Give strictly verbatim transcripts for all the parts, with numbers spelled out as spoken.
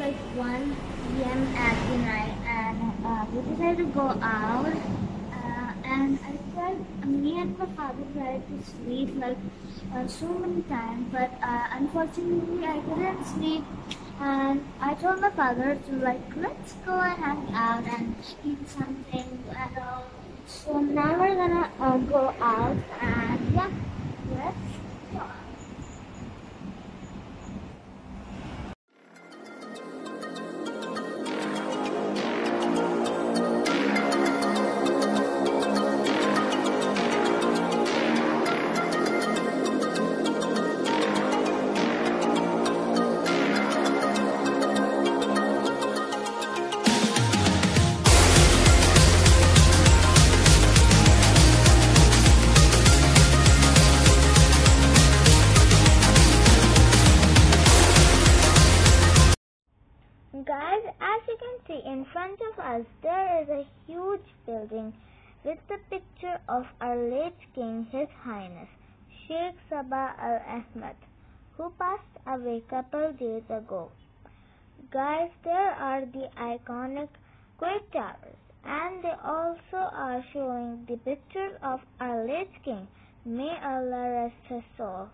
like one p m at the night, and uh, we decided to go out. Uh, and I tried, me and my father tried to sleep like uh, so many times, but uh, unfortunately I couldn't sleep. And I told my father to like, let's go and hang out and eat something. And, uh, so now we're gonna uh, go out, and yeah, let's go. Guys, as you can see in front of us, there is a huge building with the picture of our late king, His Highness Sheikh Sabah Al Ahmed, who passed away a couple days ago. Guys, there are the iconic Great Towers, and they also are showing the pictures of our late king. May Allah rest his soul.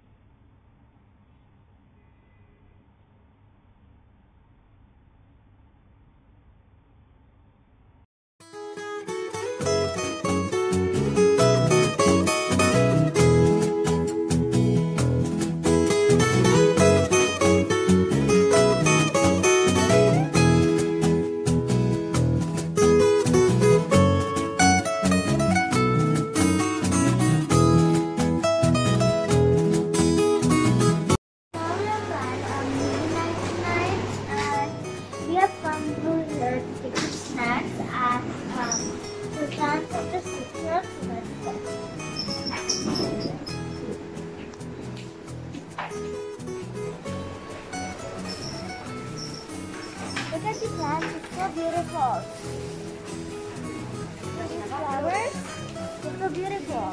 We have come through here to take some snacks and um, to plan for the future. So let's go. Look at the plants, it's so beautiful. These flowers, it's so beautiful.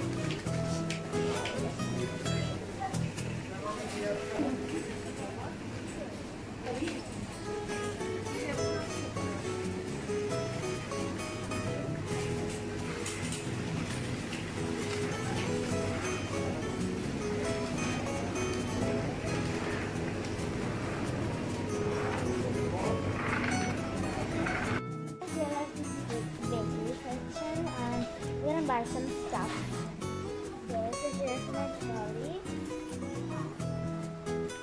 Bakery section, and we're gonna buy some stuff. There's a here's my trolley.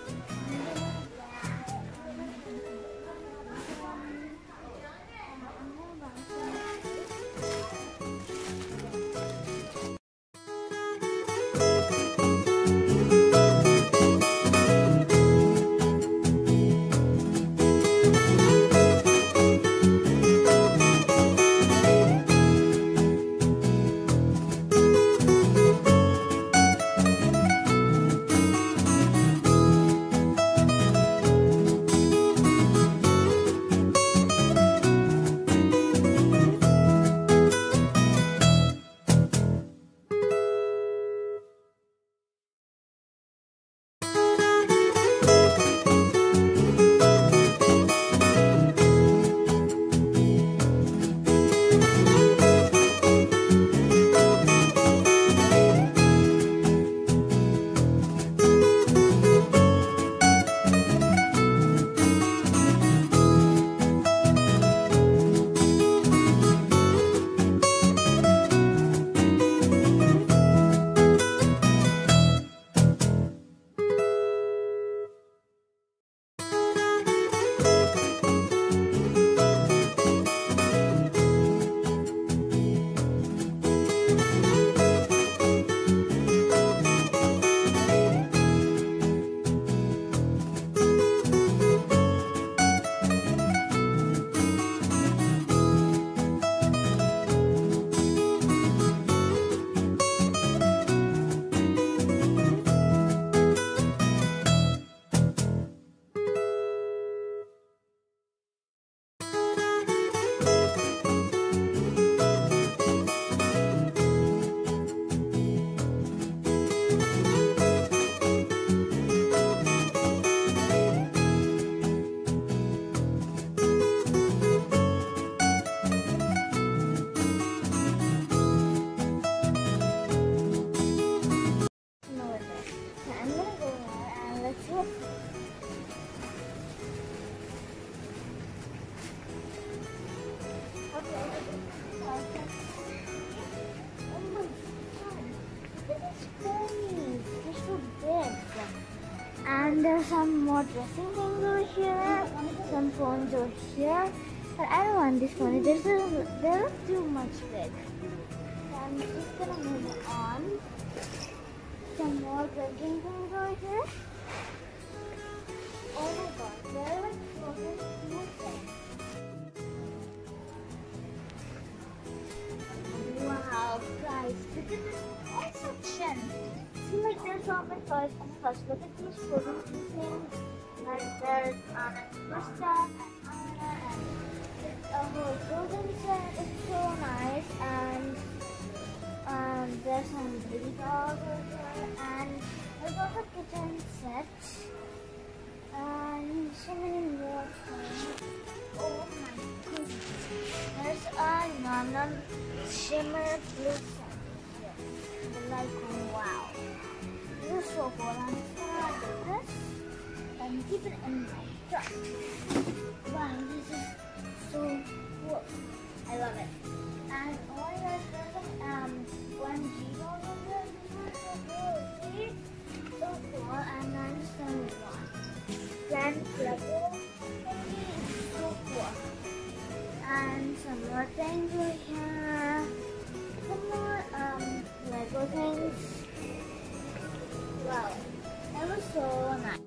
are some more dressing things over here, some phones over here. But I don't want this phone. This is they look too much big. So I'm just gonna move on. Some more drinking things over here. Oh my god, they're like floating nothing. Wow, guys, look at this toy section. See, like there's all my toys. Oh my gosh, look at these floating things. Like there's um, Gustav and Anna and it's a whole building set. It's so nice. And um, there's some baby dolls over here. And there's also a kitchen set. And so many more things. Oh my goodness. There's a non shimmer blue set here. I'm like, wow. This is so cool. I'm just gonna do this and keep it in my truck. Wow, this is so cool. I love it. And oh my gosh, there's some um one G dolls over there. This is so cool. See? So cool. And I'm just gonna move on. Grand Lego is so cool. And some more things over here. Some more um Lego things. Wow, that was so nice.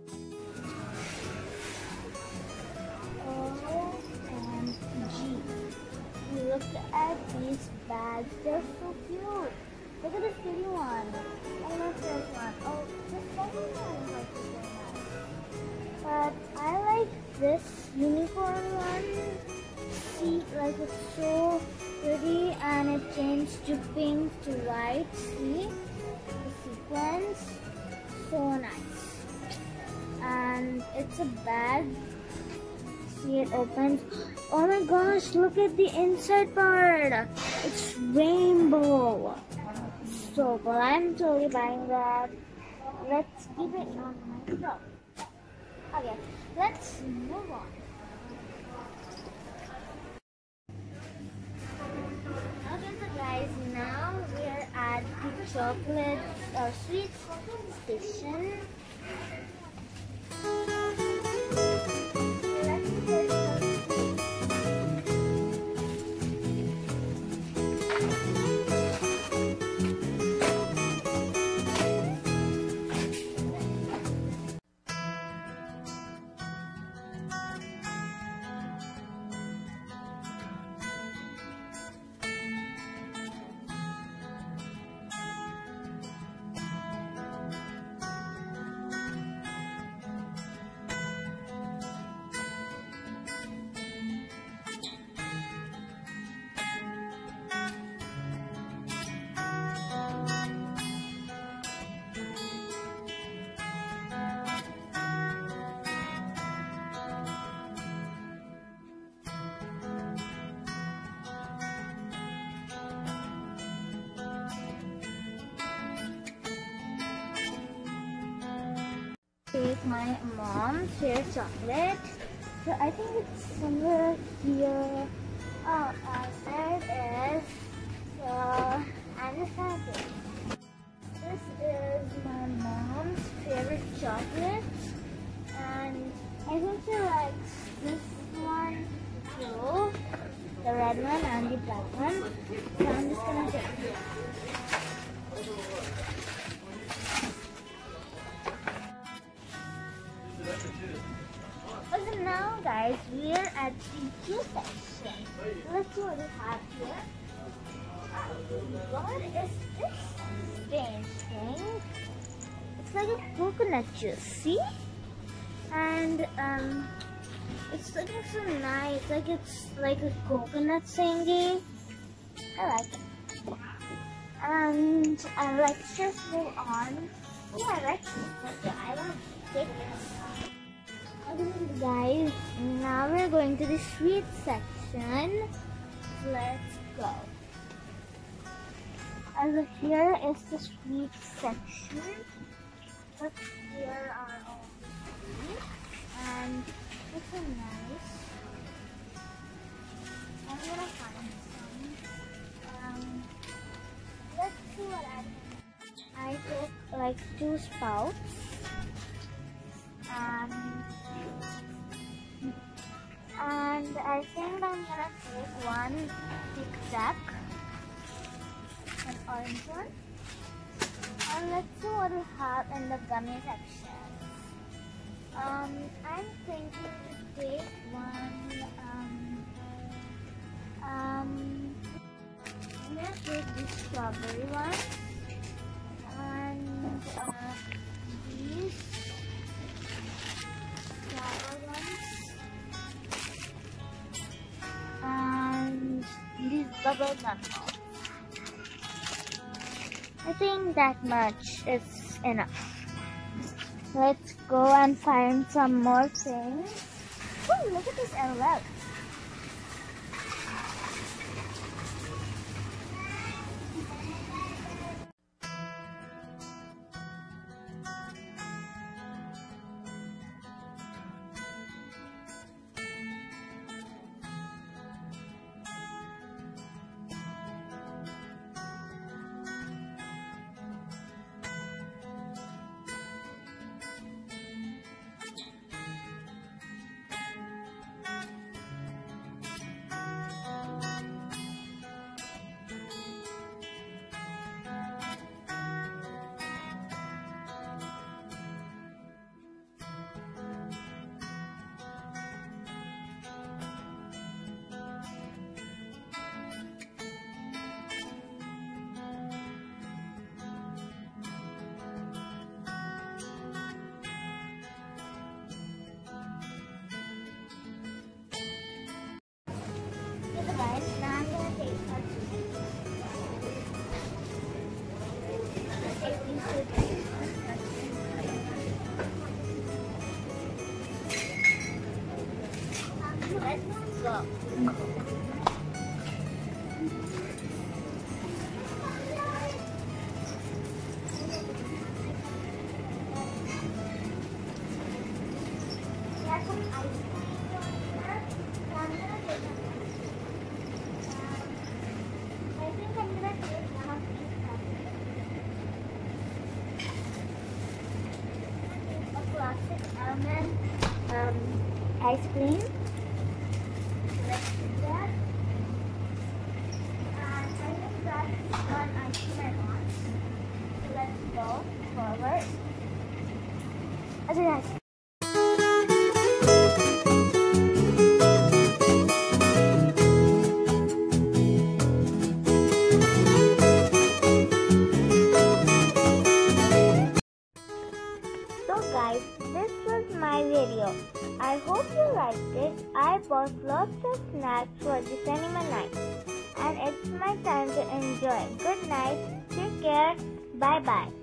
O and G. Look at these bags. They're so cute. Look at this kitty one. I love this one. Oh, this second one is like so nice. But I like this unicorn one. See, like it's so pretty and it changed to pink to white. See the sequence, so nice. And it's a bag. See, it opens. Oh my gosh, look at the inside part. It's rainbow. So cool. I'm totally buying that. Let's keep it on my truck. Okay, let's move on. Okay, so guys, now we're at the chocolate or sweet station. Let's get some take my mom's favorite chocolate. So I think it's somewhere here. Oh, uh, there it is. So I'm just gonna take it. This is my mom's favorite chocolate, and I think she likes this one too, the red one and the black one. So I'm just gonna take it. So now guys, we're at the juice section. Let's see what we have here. What is this strange thing? It's like a coconut juice, see? And um, it's looking so nice. Like it's like a coconut thingy. I like it. And uh, let's just move on. Oh, I like this. I want to take this. Okay, guys, now we're going to the sweet section. Let's go. Over here is the sweet section. But here are all the sweets, and it's so nice. I'm gonna find some. Um, let's see what I can. I took like two spouts. And I think I'm gonna take one Tic Tac, an orange one, and let's see what we have in the gummy section. Um, I'm thinking to take one. Um, um, I'm gonna take this strawberry one, and uh, these sour ones, and these bubble gum balls. I think that much is enough. Let's go and find some more things. Oh, look at this L L. Guys, now I'm gonna take one. Take these two things. Let's go. There's some ice cream here. So I'm gonna take one. I think I'm gonna take one of these cups. A classic almond um, ice cream. Let's do that. And I think that's one ice cream I want. So let's go forward. Okay, guys. So guys, this was my video. I hope you liked it. I bought lots of snacks for the cinema night. And it's my time to enjoy. Good night. Take care. Bye bye.